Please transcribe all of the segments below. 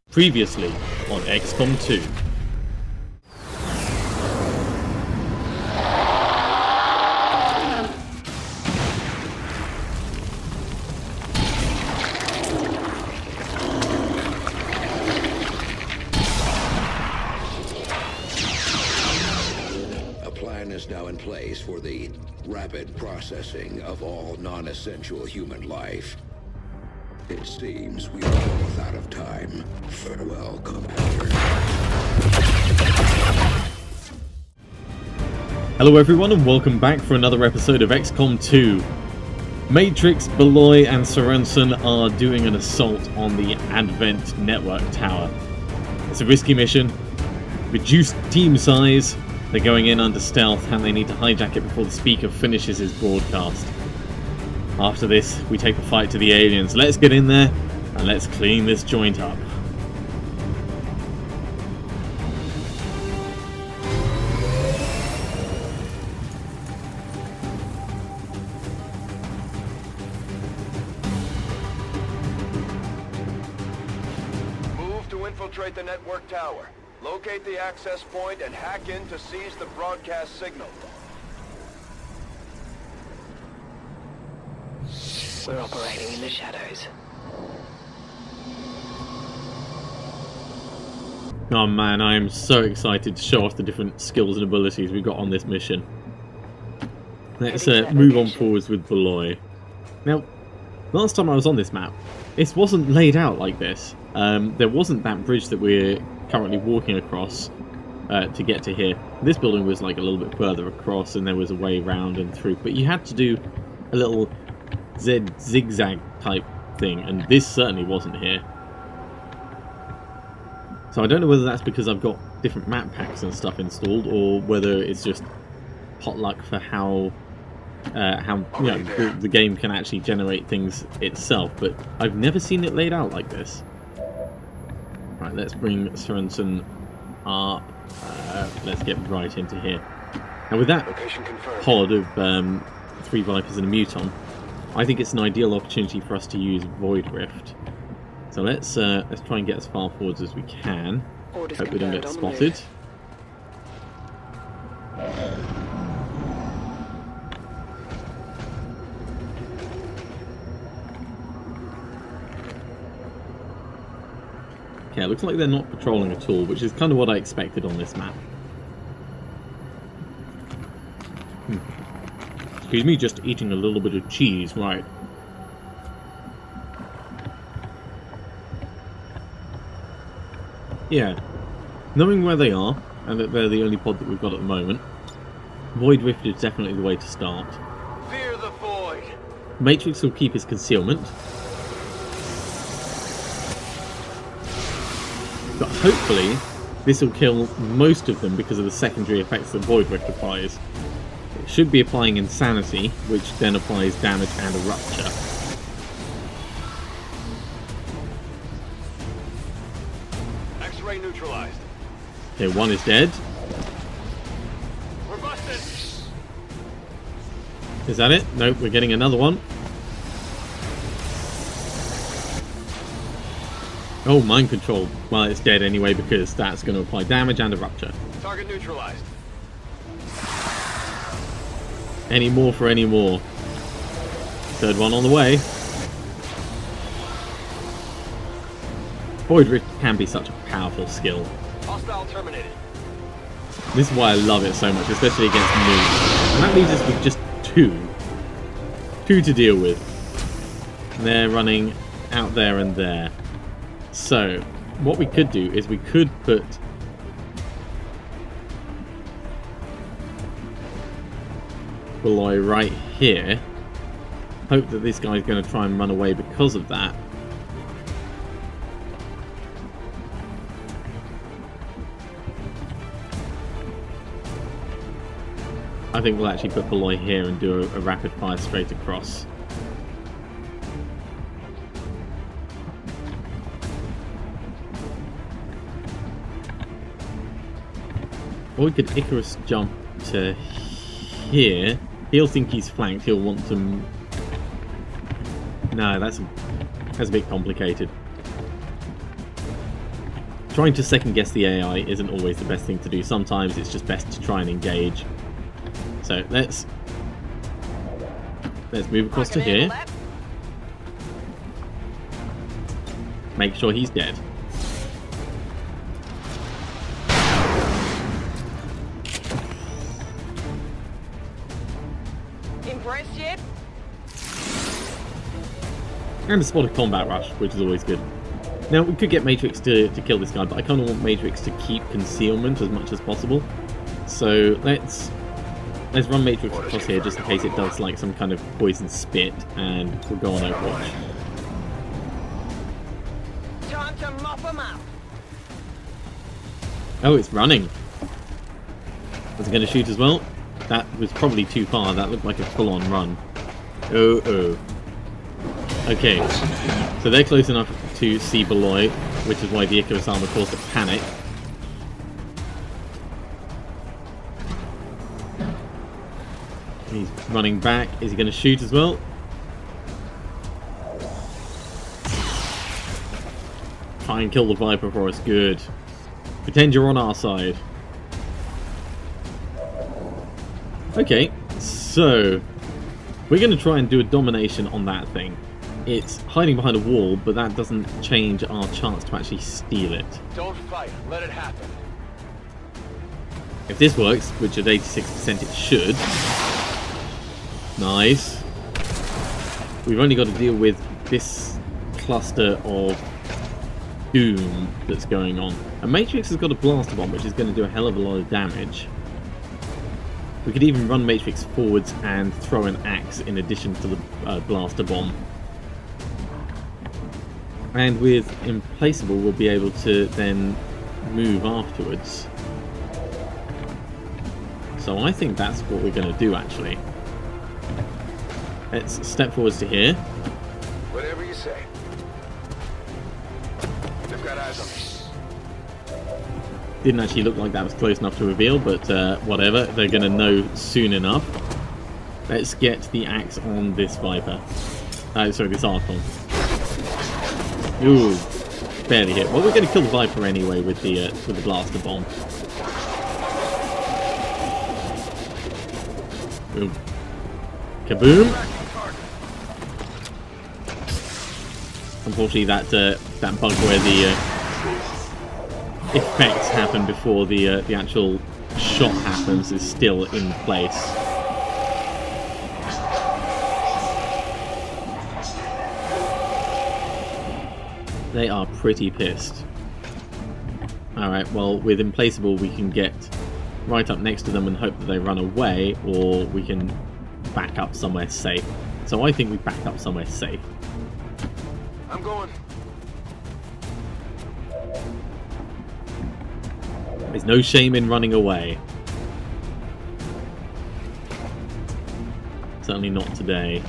Previously on XCom 2. A plan is now in place for the rapid processing of all non-essential human life. It seems we are both out of time. Farewell, Commander. Hello everyone and welcome back for another episode of XCom 2. Matrix, Beloy and Sorensen are doing an assault on the Advent network tower. It's a risky mission, reduced team size, they're going in under stealth and they need to hijack it before the speaker finishes his broadcast. After this, we take the fight to the aliens. Let's get in there and let's clean this joint up. Move to infiltrate the network tower. Locate the access point and hack in to seize the broadcast signal. We're operating in the shadows. Oh man, I am so excited to show off the different skills and abilities we got on this mission. Let's move on forwards with Beloy. Now, last time I was on this map, it wasn't laid out like this. There wasn't that bridge that we're currently walking across to get to here. This building was like a little bit further across and there was a way round and through, but you had to do a little zigzag type thing, and this certainly wasn't here. So I don't know whether that's because I've got different map packs and stuff installed, or whether it's just potluck for how the game can actually generate things itself. But I've never seen it laid out like this. Right, let's bring Sorensen up. Let's get right into here. Now with that pod of 3 Vipers and a Muton, I think it's an ideal opportunity for us to use Void Rift. So let's try and get as far forwards as we can. Hope we don't get spotted. Okay, it looks like they're not patrolling at all, which is kind of what I expected on this map. Excuse me, just eating a little bit of cheese, right. Yeah, knowing where they are, and that they're the only pod that we've got at the moment, Void Rift is definitely the way to start. Fear the void. Matrix will keep his concealment, but hopefully this will kill most of them because of the secondary effects that Void Rift applies. It should be applying Insanity, which then applies damage and a rupture. X-ray neutralized. Okay, one is dead. We're busted. Is that it? Nope, we're getting another one. Oh, mind control. Well, it's dead anyway because that's going to apply damage and a rupture. Target neutralized. Any more for any more. Third one on the way. Void Rift can be such a powerful skill. Hostile terminated. This is why I love it so much, especially against noobs. And that leaves us with just two. Two to deal with. And they're running out there and there. So, what we could do is we could put Beloy right here. Hope that this guy's going to try and run away because of that. I think we'll actually put Beloy here and do a rapid fire straight across. Or we could Icarus jump to here. He'll think he's flanked. He'll want to... No, that's a bit complicated. trying to second guess the AI isn't always the best thing to do. Sometimes it's just best to try and engage. So let's move across to here. Make sure he's dead. Impressed yet? And a spot of combat rush, which is always good. Now, we could get Matrix to kill this guy, but I kind of want Matrix to keep concealment as much as possible. So let's run Matrix across here just in case it does like some kind of poison spit, and we'll go on Overwatch. Time to mop 'em up. Oh, it's running. Was it going to shoot as well? That was probably too far. That looked like a full-on run. Oh. Okay, so they're close enough to see Beloy, which is why the Icarus armor caused a panic. He's running back. Is he going to shoot as well? Try and kill the Viper for us. Good. Pretend you're on our side. Okay, so we're going to try and do a domination on that thing. It's hiding behind a wall, but that doesn't change our chance to actually steal it. Don't fight. Let it happen. If this works, which at 86% it should. Nice. We've only got to deal with this cluster of doom that's going on. And Matrix has got a blaster bomb, which is going to do a hell of a lot of damage. We could even run Matrix forwards and throw an axe in addition to the blaster bomb. And with Implaceable, we'll be able to then move afterwards. So I think that's what we're going to do, actually. Let's step forwards to here. Whatever you say. They've got eyes on me. Didn't actually look like that was close enough to reveal, but whatever. They're going to know soon enough. Let's get the axe on this Viper. Sorry, this Archon. Ooh, barely hit. Well, we're going to kill the Viper anyway with the blaster bomb. Ooh. Kaboom! Unfortunately, that bug where the effects happen before the actual shot happens is still in place. They are pretty pissed. Alright, well, with Implaceable we can get right up next to them and hope that they run away, or we can back up somewhere safe. So I think we back up somewhere safe. I'm going. There's no shame in running away. Certainly not today.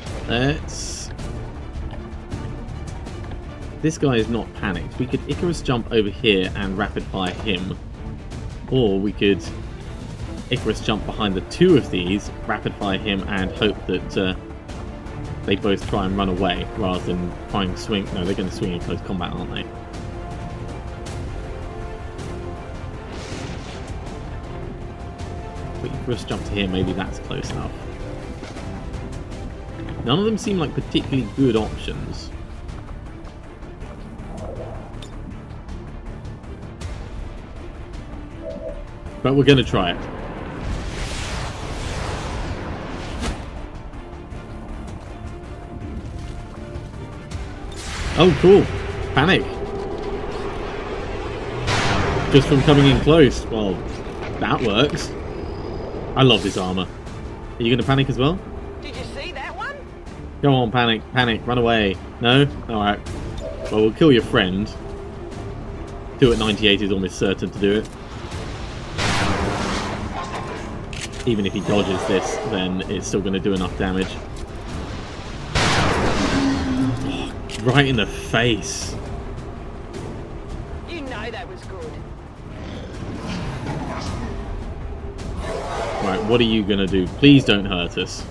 This guy is not panicked. We could Icarus jump over here and rapid fire him. Or we could Icarus jump behind the two of these, rapid fire him, and hope that they both try and run away rather than try and swing. No, they're going to swing in close combat, aren't they? If we Icarus jump to here, maybe that's close enough. None of them seem like particularly good options. But we're going to try it. Oh, cool. Panic. Just from coming in close. Well, that works. I love this armor. Are you going to panic as well? Did you see that one? Go on, panic, panic, run away. No? Alright. Well, we'll kill your friend. 2 at 98 is almost certain to do it. Even if he dodges this, then it's still going to do enough damage. Oh, right in the face. You know that was good. Right, what are you going to do? Please don't hurt us.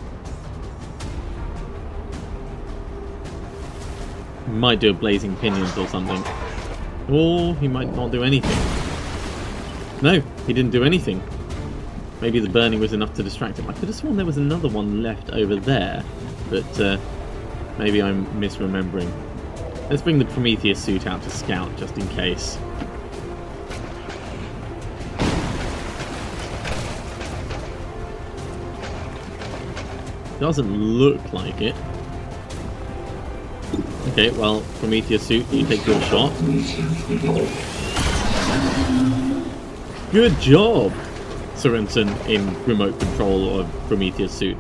Might do a blazing pinions or something. Or he might not do anything. No, he didn't do anything. Maybe the burning was enough to distract him. I could have sworn there was another one left over there, but maybe I'm misremembering. Let's bring the Prometheus suit out to scout just in case. Doesn't look like it. Okay, well, Prometheus suit, you take your shot. Good job, Sorensen, in remote control of Prometheus suit.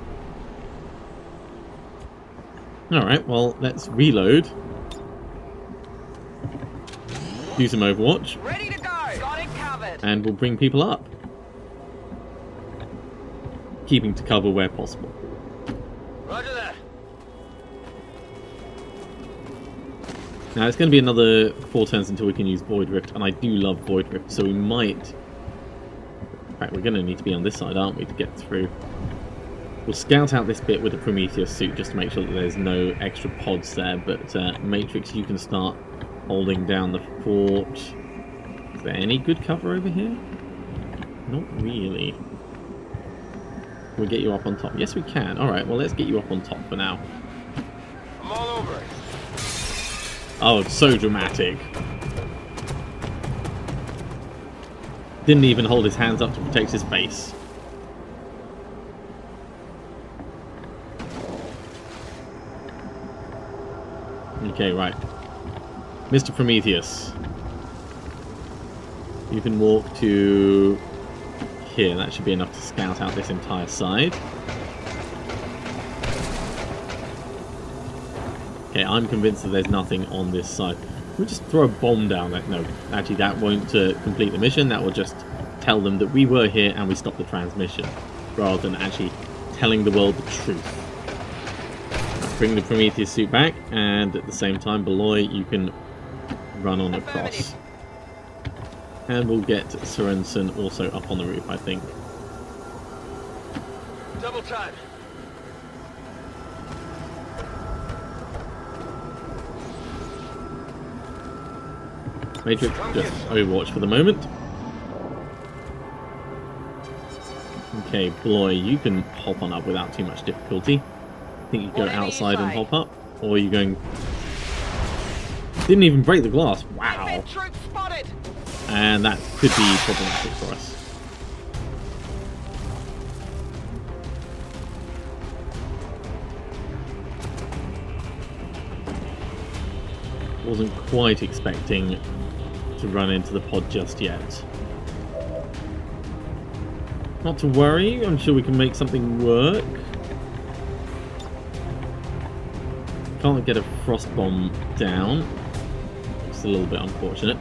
Alright, well, let's reload. Do some Overwatch. Ready to go. Got it covered. And we'll bring people up. Keeping to cover where possible. Roger that. Now it's going to be another 4 turns until we can use Void Rift, and I do love Void Rift, so we might... In fact, we're going to need to be on this side, aren't we, to get through. We'll scout out this bit with the Prometheus suit just to make sure that there's no extra pods there, but Matrix, you can start holding down the fort. Is there any good cover over here? Not really. Can we get you up on top? Yes, we can. Alright, well, let's get you up on top for now. I'm all over it. Oh, it's so dramatic. Didn't even hold his hands up to protect his face. Okay, right. Mr. Prometheus. You can walk to here. That should be enough to scout out this entire side. Okay, I'm convinced that there's nothing on this side. We'll just throw a bomb down there. No, actually that won't complete the mission. That will just tell them that we were here and we stopped the transmission, rather than actually telling the world the truth. Bring the Prometheus suit back, and at the same time, Beloy, you can run on across. And we'll get Sorensen also up on the roof, I think. Double time. Matrix, just Overwatch for the moment. Okay, Beloy, you can hop on up without too much difficulty. I think you go outside and hop up, or are you going... Didn't even break the glass. Wow. And that could be problematic for us. Wasn't quite expecting to run into the pod just yet. Not to worry, I'm sure we can make something work. Can't get a frost bomb down. It's a little bit unfortunate.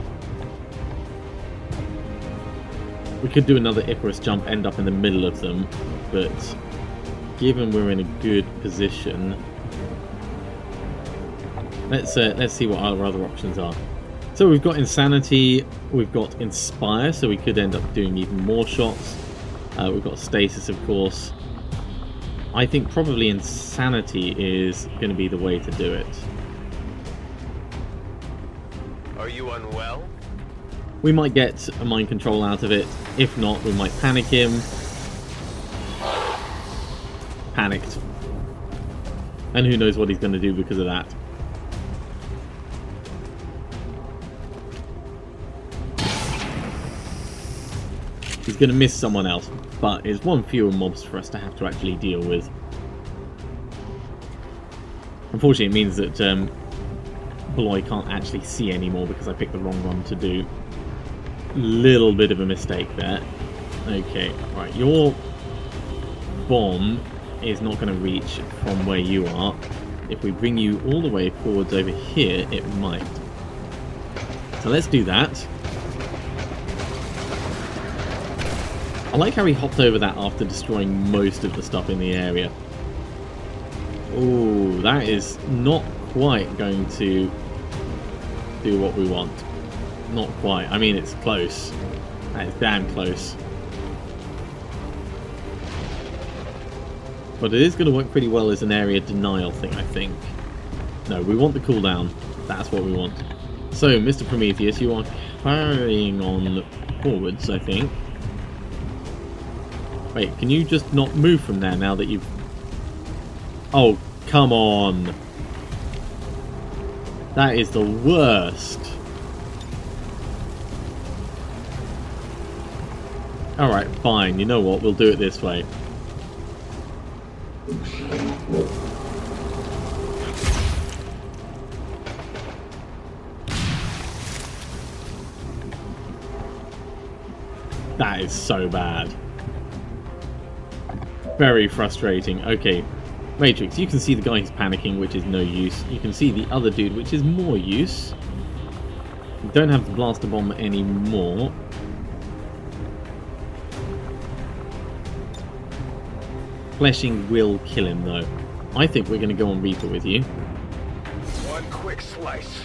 We could do another Icarus jump, end up in the middle of them, but given we're in a good position, let's see what our other options are. So we've got Insanity, we've got Inspire, so we could end up doing even more shots. We've got Stasis, of course. I think probably Insanity is going to be the way to do it. Are you unwell? We might get a mind control out of it. If not, we might panic him. Panicked. And who knows what he's going to do because of that. He's going to miss someone else, but it's one fewer mobs for us to have to actually deal with. Unfortunately, it means that Beloy can't actually see anymore because I picked the wrong one to do. Little bit of a mistake there. Okay, right, your bomb is not going to reach from where you are. If we bring you all the way forwards over here, it might. So let's do that. I like how he hopped over that after destroying most of the stuff in the area. Oh, that is not quite going to do what we want. Not quite. I mean, it's close. That is damn close. But it is going to work pretty well as an area denial thing, I think. No, we want the cooldown. That's what we want. So, Mr. Prometheus, you are carrying on forwards, I think. Wait, can you just not move from there now that you've... Oh, come on. That is the worst. Alright, fine. You know what? We'll do it this way. That is so bad. Very frustrating. Okay, Matrix, you can see the guy who's panicking, which is no use. You can see the other dude, which is more use. You don't have the blaster bomb anymore. Fleshing will kill him, though. I think we're going to go on Reaper with you. One quick slice.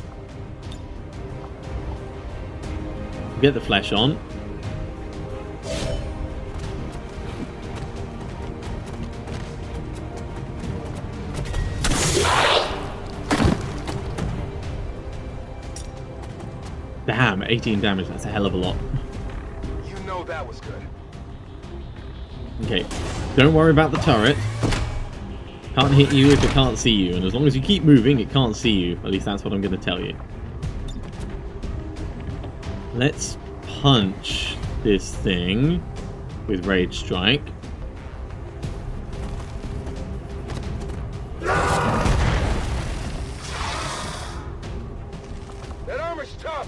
Get the flesh on. Damn, 18 damage, that's a hell of a lot. You know that was good. Okay, don't worry about the turret. Can't hit you if it can't see you, and as long as you keep moving, it can't see you. At least that's what I'm going to tell you. Let's punch this thing with Rage Strike. That armor's tough.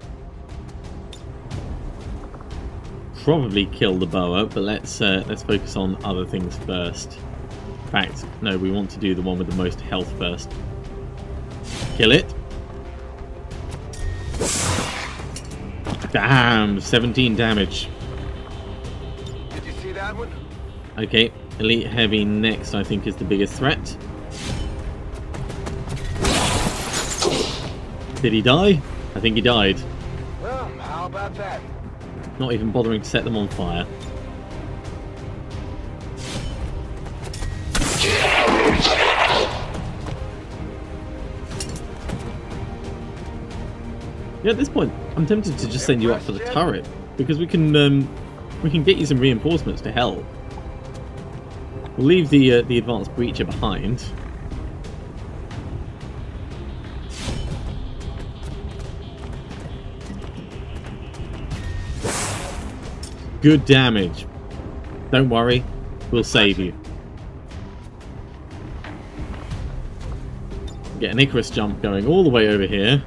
Probably kill the boa, but let's focus on other things first. In fact, no, we want to do the one with the most health first. Kill it. Damn, 17 damage. Did you see that one? Okay, Elite Heavy next, I think, is the biggest threat. Did he die? I think he died. Well, how about that? Not even bothering to set them on fire. Yeah, at this point, I'm tempted to just send you up for the turret, because we can get you some reinforcements to help. We'll leave the advanced breacher behind. Good damage. Don't worry, we'll save you. Get an Icarus jump going all the way over here.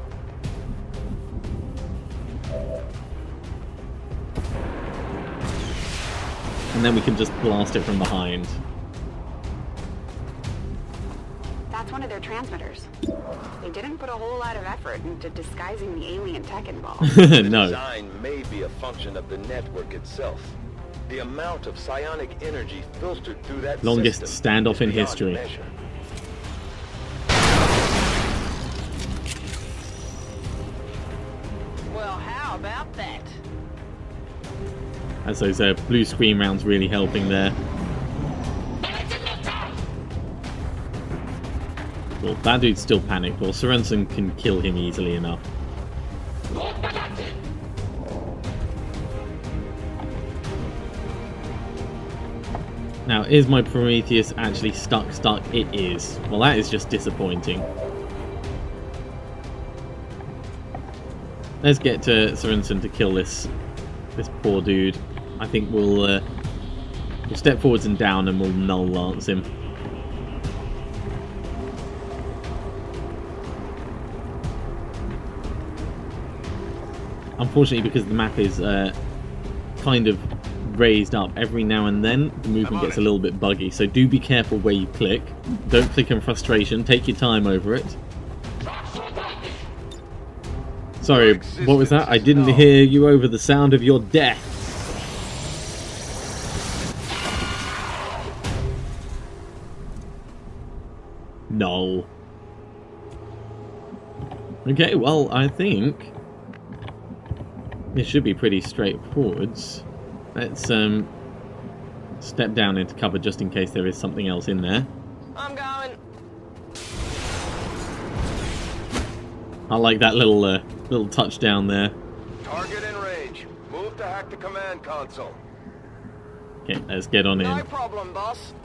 And then we can just blast it from behind. That's one of their transmitters. They didn't put a whole lot of effort into disguising the alien tech involved. The No. design may be a function of the network itself. The amount of psionic energy filtered through that Longest system standoff is in beyond history. measure. Well, how about that? As those blue screen rounds really helping there. Well, that dude's still panicked. Well, Sorensen can kill him easily enough. Now, is my Prometheus actually stuck? It is. Well, that is just disappointing. Let's get to Sorensen to kill this poor dude. I think we'll step forwards and down and we'll null lance him. Unfortunately, because the map is kind of raised up every now and then, the movement gets a little bit buggy, so do be careful where you click. Don't click in frustration, take your time over it. Sorry, what was that? I didn't hear you over the sound of your death. No. Okay, well, I think this should be pretty straightforward. Let's step down into cover just in case there is something else in there. I'm going. I like that little touchdown there. Target in range. Move to hack the command console. Okay, let's get on in. No problem, boss.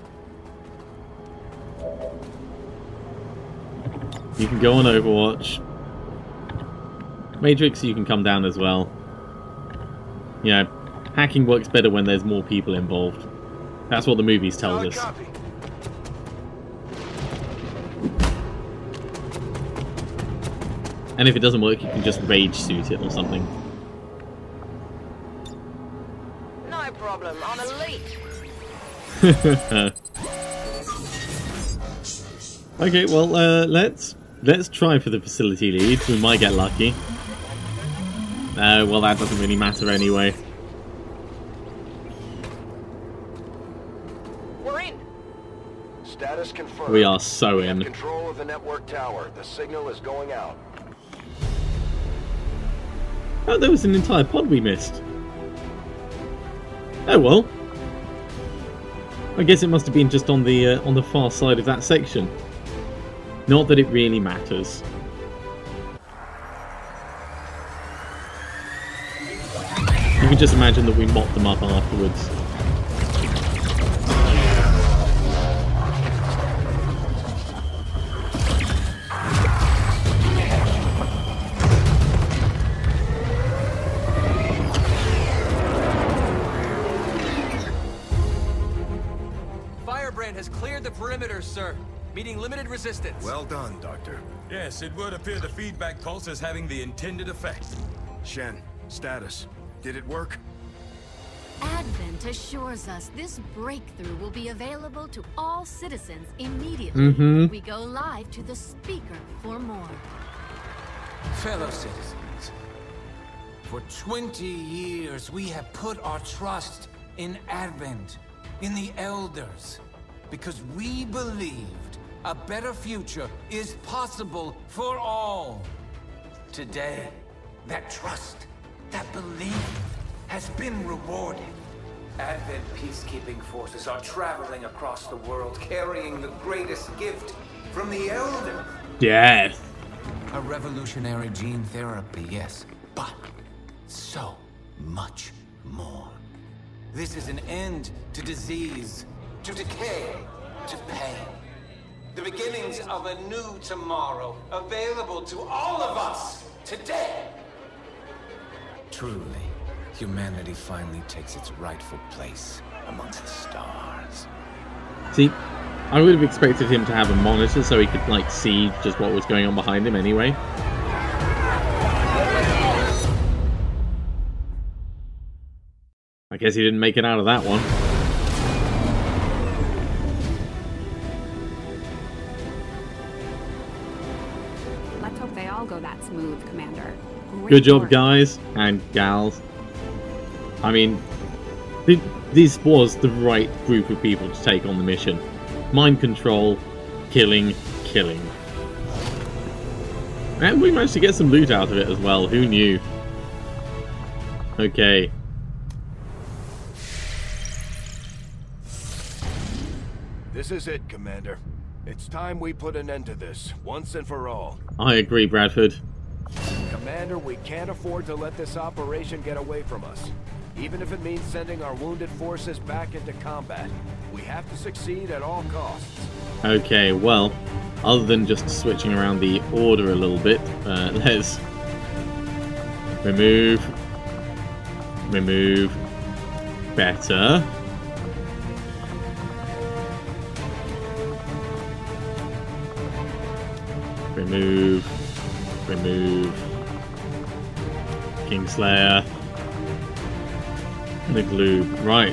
You can go on Overwatch. Matrix, you can come down as well. Yeah, hacking works better when there's more people involved. That's what the movies tell us. Copy. And if it doesn't work, you can just rage suit it or something. No problem. I'm elite. Okay, well, let's try for the facility lead. We might get lucky. Well, that doesn't really matter anyway. We're in. Status confirmed. We are so We have in. control of the network tower. The signal is going out. Oh, there was an entire pod we missed. Oh well. I guess it must have been just on the far side of that section. Not that it really matters. You can just imagine that we mopped them up afterwards. Firebrand has cleared the perimeter, sir. Meeting limited resistance. Well done, Doctor. Yes, it would appear the feedback pulse is having the intended effect. Shen, status. Did it work? Advent assures us this breakthrough will be available to all citizens immediately. We go live to the speaker for more. Fellow citizens, for 20 years we have put our trust in Advent, in the Elders, because we believed a better future is possible for all. Today, that trust, that belief, has been rewarded. Advent peacekeeping forces are traveling across the world, carrying the greatest gift from the Elders. Yes. A revolutionary gene therapy, yes, but so much more. This is an end to disease, to decay, to pain. The beginnings of a new tomorrow, available to all of us today. Truly, humanity finally takes its rightful place amongst the stars. See, I would have expected him to have a monitor so he could, like, see just what was going on behind him anyway. I guess he didn't make it out of that one. Let's hope they all go that smooth, Commander. Great Good job, work. guys and gals. I mean, this was the right group of people to take on the mission. Mind control, killing, killing. And we managed to get some loot out of it as well, who knew? Okay. This is it, Commander. It's time we put an end to this, once and for all. I agree, Bradford. Commander, we can't afford to let this operation get away from us. Even if it means sending our wounded forces back into combat. We have to succeed at all costs. Okay, well, other than just switching around the order a little bit, let's remove, better. Remove, Kingslayer, the glue, right.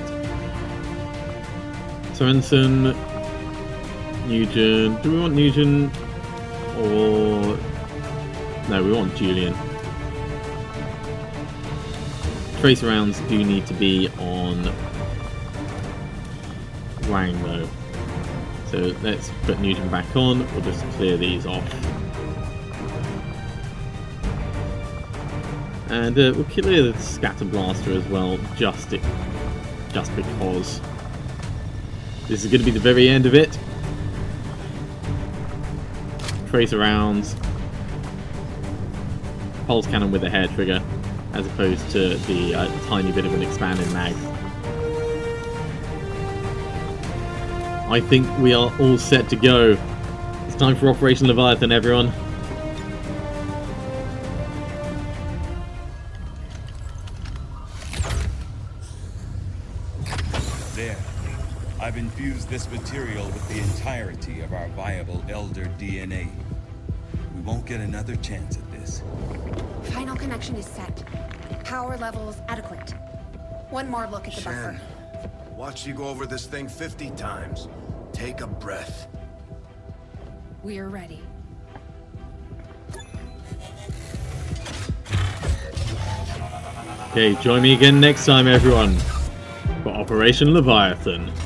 Sorensen, Nugent, do we want Nugent or... No, we want Julian. Trace rounds do need to be on Wang though. So let's put Nugent back on, we'll just clear these off. And we'll clear the Scatter Blaster as well, just because. This is going to be the very end of it. Tracer rounds. pulse cannon with a hair trigger, as opposed to the tiny bit of an expanded mag. I think we are all set to go. It's time for Operation Leviathan, everyone. There. I've infused this material with the entirety of our viable Elder DNA. We won't get another chance at this. Final connection is set. Power levels adequate. One more look at the buffer. Watch you go over this thing 50 times. Take a breath. We're ready. Okay, join me again next time, everyone, for Operation Leviathan.